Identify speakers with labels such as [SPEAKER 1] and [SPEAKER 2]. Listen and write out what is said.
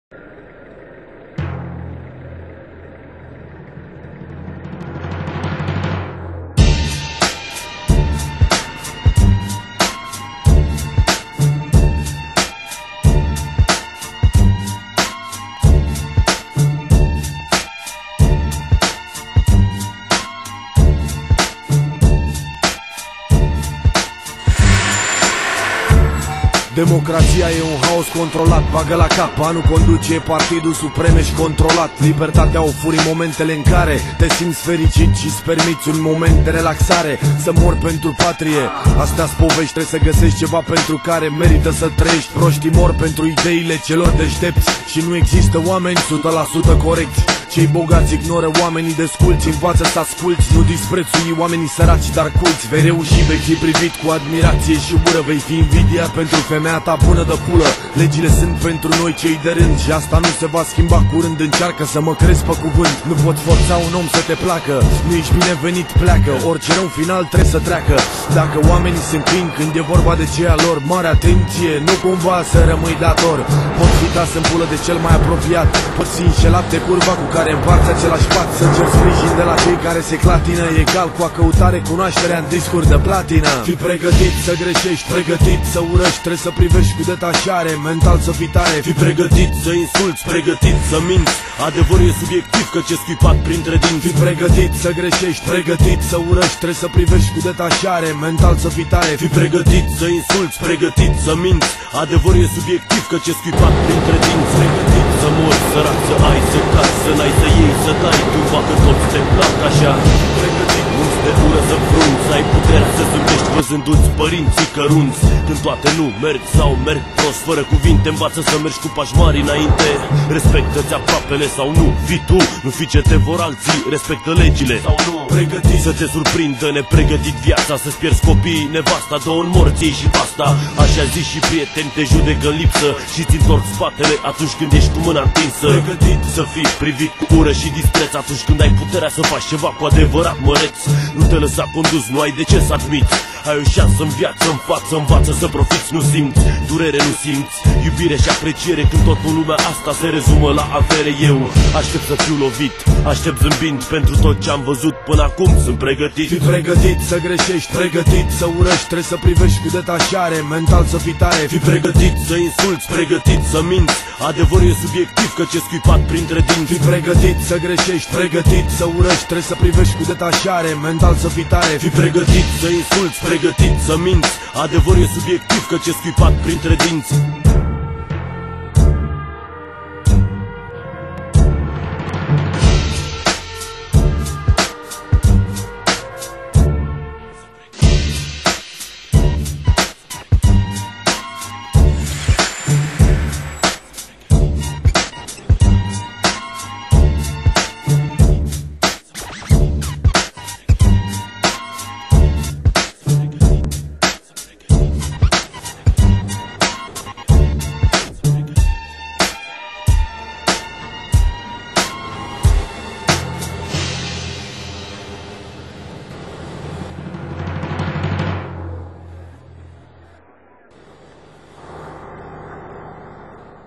[SPEAKER 1] Democrația e un haos controlat, bagă la cap, banul conduce partidul suprem și controlat. Libertatea o furi momentele în care te simți fericit și îți permiți un moment de relaxare. Să mori pentru patrie, astea-s povești, trebuie să găsești ceva pentru care merită să trăiești. Proștii mor pentru ideile celor deștepți și nu există oameni 100% corecți. Cei bogați ignoră oamenii desculți, învață să asculți, nu disprețui oamenii săraci, dar culți. Vei reuși, vei fi privit cu admirație și ură, vei fi invidiat pentru femeia ta bună de pulă. Legile sunt pentru noi cei de rând și asta nu se va schimba curând. Încearcă să mă crezi pe cuvânt, nu pot forța un om să te placă. Nu ești binevenit, pleacă, orice rău final trebuie să treacă. Dacă oamenii se înclin când e vorba de ceea lor, mare atenție, nu cumva să rămâi dator. Pot fi tas în pulă de cel mai apropiat, poți fi înșelat de curva cu care împarți același pat. Să cer sprijin de la cei care se clatină, egal cu a căuta recunoașterea în discuri de platină. Fii pregătit să greșești, pregătit să urăști, trebuie să privești cu detașare, mental să fii tare. Fii pregătit să insulți, pregătit să minți, adevărul e subiectiv căci e scuipat printre dinți. Fii pregătit să greșești, pregătit să urăști, trebuie să privești cu detașare, mental să fii tare. Fii pregătit să insulți, pregătit să minți, adevărul e subiectiv căci e scuipat printre dinți. Pregătit să mori, sărac, să ai, să cazi, să n-ai, să iei, să dai, tu facă toți te plac așa. Pregătit nu-ți de ură să frunți, să ai puterea să zâmbești văzându-ți părinții cărunți. Când toate nu merg sau merg prost, fără cuvinte, învață să mergi cu pași mari înainte. Respectă-ți aproapele sau nu, fii tu, nu fi ce te vor alții, respectă legile sau nu. Pregătit să te surprindă nepregătit viața, să-ți pierzi copiii, nevasta, două-n morții și basta. Așa zi și prieteni te judecă în lipsă și ți întorc spatele atunci când ești cu mâna întinsă. Pregătit să fii privit cu ură și dispreț atunci când ai puterea să faci ceva cu adevărat măreț. Nu te lăsa condus, nu ai de ce să admiți, ai o șansă în viață, în față, învață să profiți. Nu simți durere, nu simți iubire și apreciere când tot în lumea asta se rezumă la avere. Eu aștept să fiu lovit, aștept zâmbind pentru tot ce am văzut până acum, sunt pregătit. Fii pregătit să greșești, pregătit să urăști, trebuie să privești cu detașare, mental să fii tare. Fii pregătit să insulți, pregătit să minți, adevărul e subiectiv căci e scuipat printre dinți. Fii pregătit să greșești, pregătit să urăști, trebuie să privești cu detașare, mental să fii tare. Fii pregătit să insulți, pregătit să minți, adevărul e subiectiv căci e scuipat printre dinți.